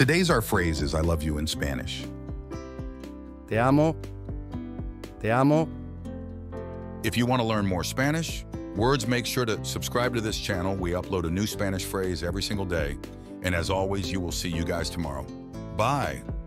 Today's our phrase is I love you in Spanish. Te amo. Te amo. If you want to learn more Spanish words, make sure to subscribe to this channel. We upload a new Spanish phrase every single day. And as always, you will see you guys tomorrow. Bye.